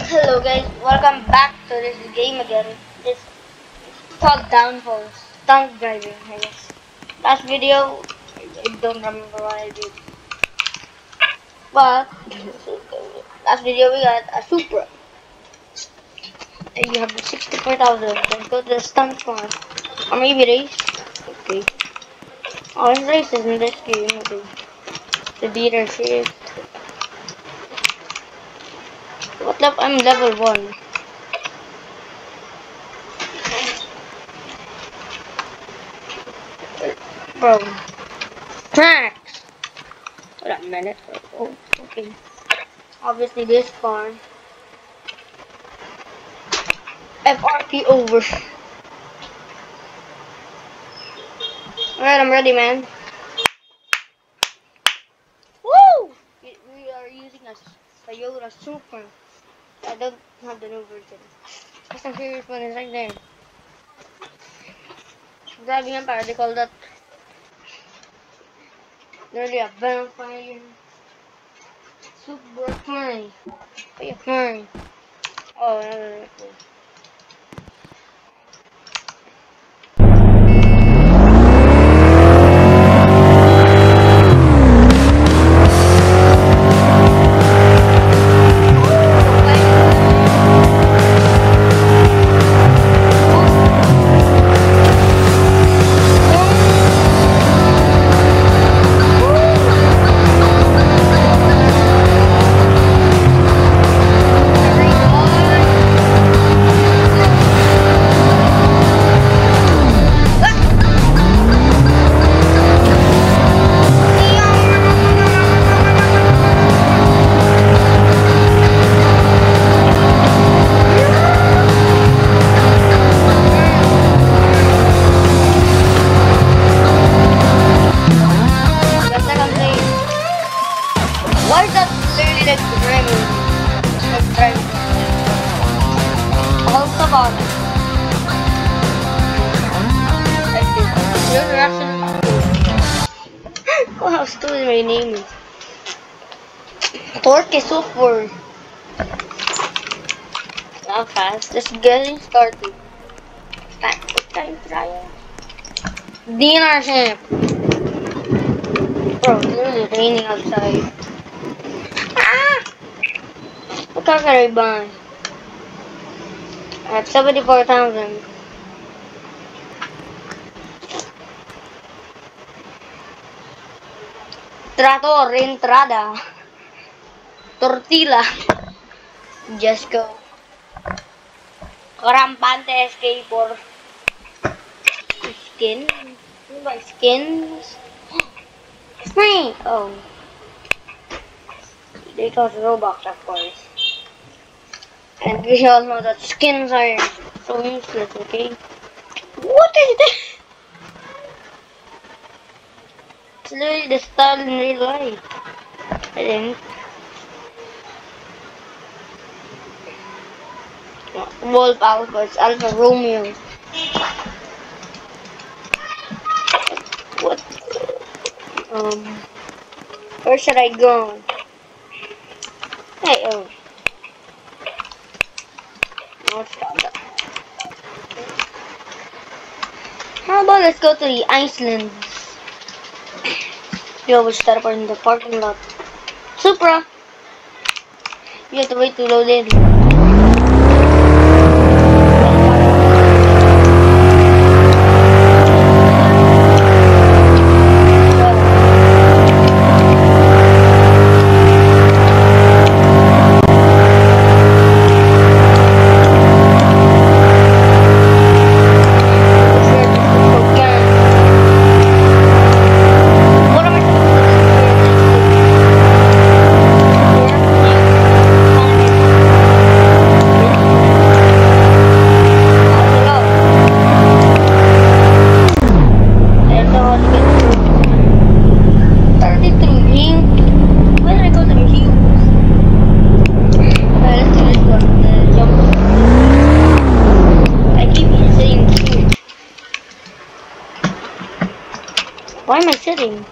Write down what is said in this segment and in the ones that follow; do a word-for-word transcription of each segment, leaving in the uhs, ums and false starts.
Hello guys, welcome back to this game again. This called Downfall, stunt driving, I guess. Last video, I don't remember what I did. But, last video we got a Supra. And you have sixty-four thousand. Let's go to the stunt farm. Or maybe race. Okay. Oh, there's races in this game. Okay. The beater shift. What level? I'm level one. Bro. Tracks! Wait a minute. Oh, okay. Obviously this car. F R P over. Alright, I'm ready, man. Woo! We, we are using a Toyota Supra. I don't have the new version. Fast and Furious one is right there. Driving Empire, they call that nearly a vampire. Super Furry. Oh yeah, Furry. Oh, no, no, no. Why is that literally like driving? Like driving. All the bottom. Like this. Your direction. Oh, how stupid my name is. Torque is super. Not fast. Just getting started. Time, time trial. Dealership. Bro, it's literally raining outside. What car can I buy? I have seventy-four thousand. Trator, entrada. Tortilla. Just go. Rampante S K four. Skin? What about skins? Snake! Oh. They got Robux, of course. And we all know that skins are so useless, okay? What is this? It's literally the style in real life. I think. Wolf Alpha, it's Alpha Romeo. What? Um, where should I go? Hey, oh. How about let's go to the Iceland? You always start up in the parking lot. Supra! You have to wait to load in. Why am I sitting?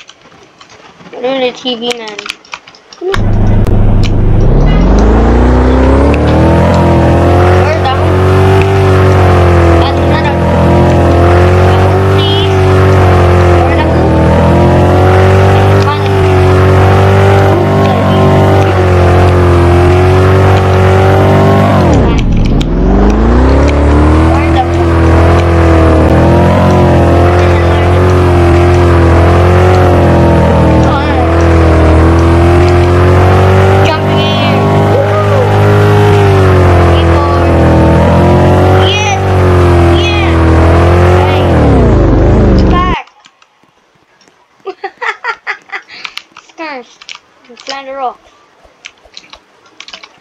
I'm really a T V man.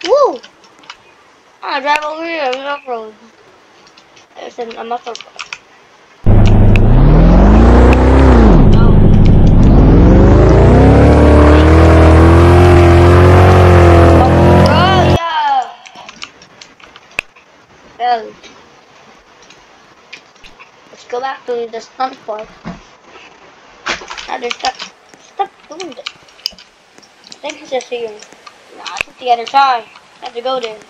Woo! I drive over here, we off road. There's an, a muscle car. Oh yeah! Well, let's go back to the stunt park. Now there's stop, stop doing this. I think it's just here. Nah, I think the other side. I have to go there.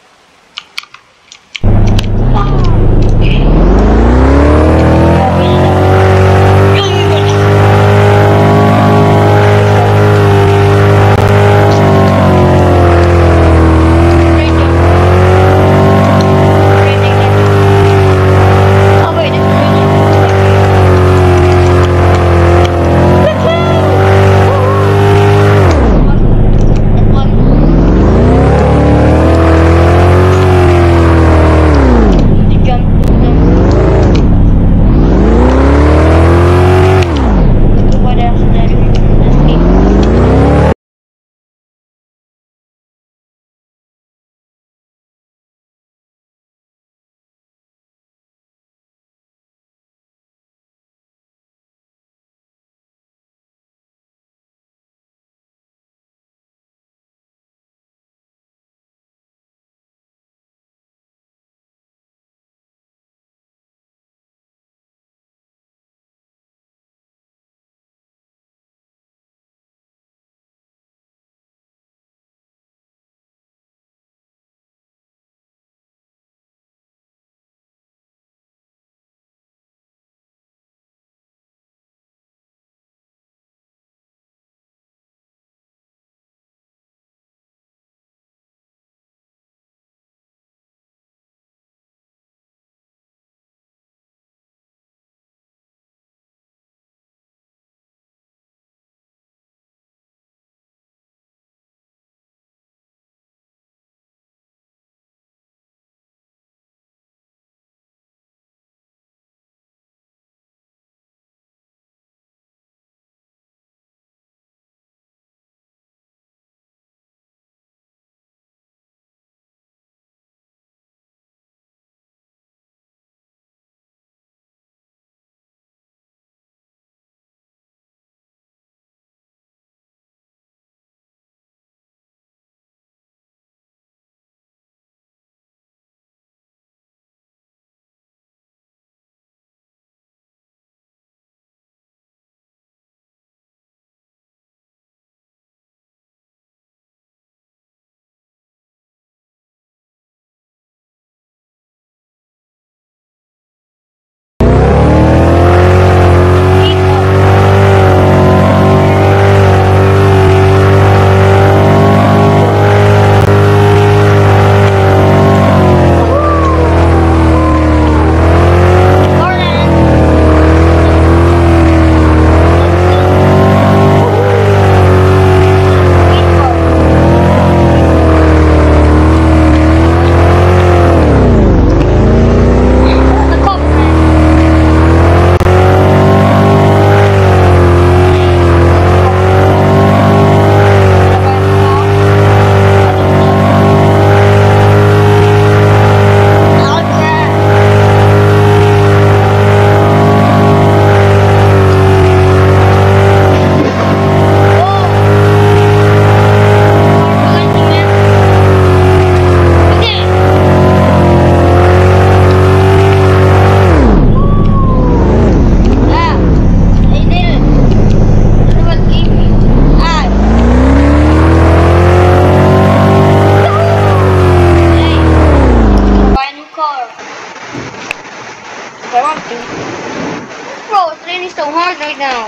Bro, it's raining so hard right now.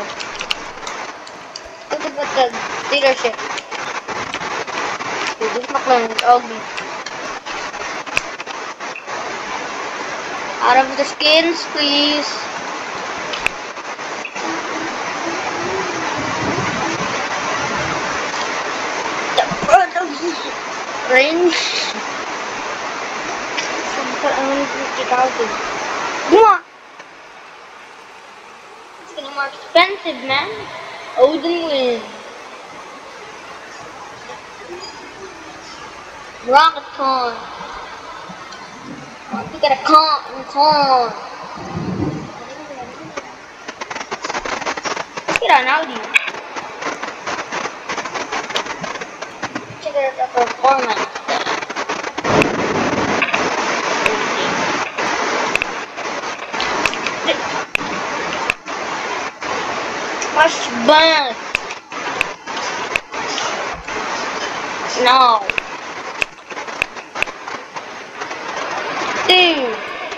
Look at the dealership. Dude, this McLaren is ugly. Out of the skins, please. The front of the range. one hundred fifty thousand. Mwah! It's getting more expensive, man. Odin wins. Rocket con. You get a con, con. Get an Audi. Check out the performance. Much bad. No. Dude.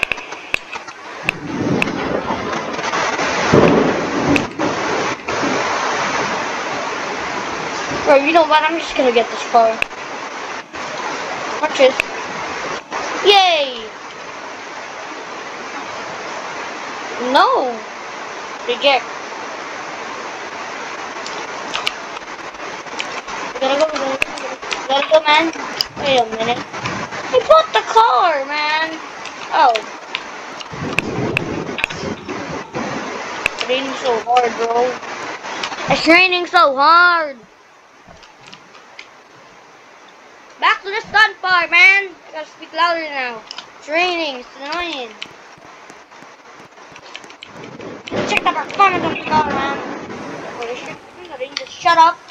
Bro, you know what? I'm just gonna get this car. Watch this. Yay! No! Reject. We gotta go, we gotta go, we gotta go, man. Wait a minute. I bought the car, man! Oh. It's raining so hard, bro. It's raining so hard! Back to the stunt bar, man! I gotta speak louder now. It's raining, it's annoying. Check the performance of the car, man. Holy shit, just shut up.